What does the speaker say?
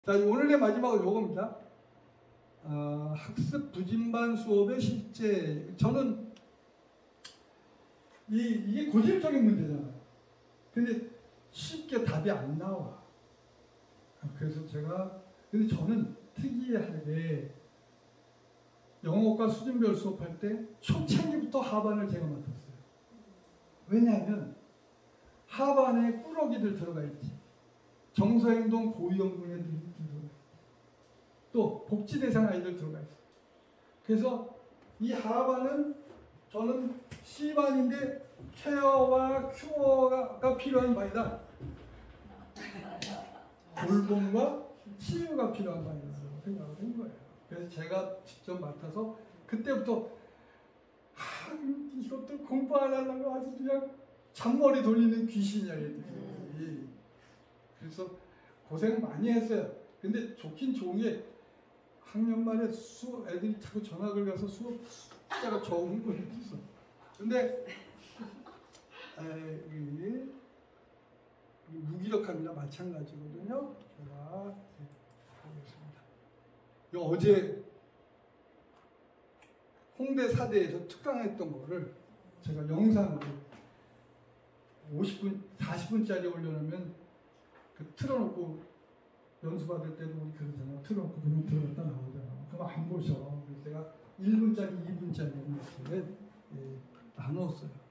자, 오늘의 마지막은 요겁니다. 학습 부진반 수업의 실제. 저는 이게 고질적인 문제잖아요. 근데 쉽게 답이 안 나와. 그래서 근데 저는 특이하게 영어과 수준별 수업할 때 초창기부터 하반을 제가 맡았어요. 왜냐하면 하반에 꾸러기들 들어가 있지. 정서행동 고위험군 애들 들어가 있지. 또 복지대상 아이들 들어가 있어. 그래서 이 하반은 저는 C반인데 케어와 큐어가 필요한 반이다. 돌봄과 치유가 필요한 반이라고 생각을 한 거예요. 그래서 제가 직접 맡아서 그때부터 이것도 공부 안 하려고 아주 그냥 잔머리 돌리는 귀신이야 얘들이. 그래서 고생 많이 했어요. 근데 좋긴 좋은 게 학년 말에 애들이 자꾸 전학을 가서 수업 숫자가 적은 거 있어. 근데 무기력함이나 마찬가지거든요. 제가 보겠습니다. 어제 홍대 사대에서 특강했던 거를 제가 영상으로 50분, 40분짜리 올려놓으면 틀어놓고 연수받을 때도 우리 그러잖아요. 틀어놓고 그냥 들어갔다 나오잖아요. 그럼 안 보셔. 그래서 제가 1분짜리, 2분짜리 이렇게 나눴어요.